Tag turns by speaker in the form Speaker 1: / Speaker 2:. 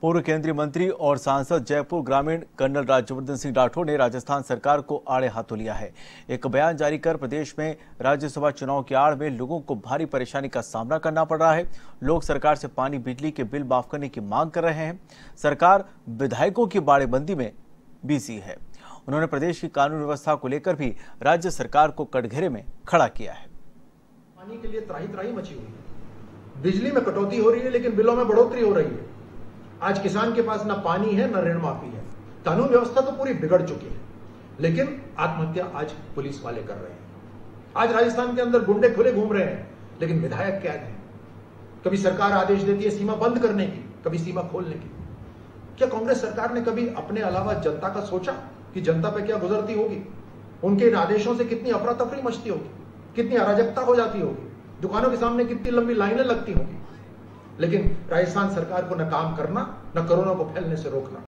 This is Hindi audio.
Speaker 1: पूर्व केंद्रीय मंत्री और सांसद जयपुर ग्रामीण कर्नल राज्यवर्धन सिंह राठौड़ ने राजस्थान सरकार को आड़े हाथों लिया है। एक बयान जारी कर प्रदेश में राज्यसभा चुनाव की आड़ में लोगों को भारी परेशानी का सामना करना पड़ रहा है। लोग सरकार से पानी बिजली के बिल माफ करने की मांग कर रहे हैं। सरकार विधायकों की बाड़ेबंदी में बिजी है। उन्होंने प्रदेश की कानून व्यवस्था को लेकर भी राज्य सरकार को कटघरे में खड़ा किया है।
Speaker 2: पानी के लिए त्राही त्राही मची हुई है, बिजली में कटौती हो रही है लेकिन बिलों में बढ़ोतरी हो रही है। आज किसान के पास ना पानी है ना ऋण माफी है। कानून व्यवस्था तो पूरी बिगड़ चुकी है, लेकिन आत्महत्या आज पुलिस वाले कर रहे हैं। आज राजस्थान के अंदर गुंडे खुले घूम रहे हैं, लेकिन विधायक कैद हैं। कभी सरकार आदेश देती है सीमा बंद करने की, कभी सीमा खोलने की। क्या कांग्रेस सरकार ने कभी अपने अलावा जनता का सोचा कि जनता पे क्या गुजरती होगी? उनके इन आदेशों से कितनी अफरा तफरी मचती होगी, कितनी अराजकता हो जाती होगी, दुकानों के सामने कितनी लंबी लाइनें लगती होंगी। लेकिन राजस्थान सरकार को न काम करना, न कोरोना को फैलने से रोकना।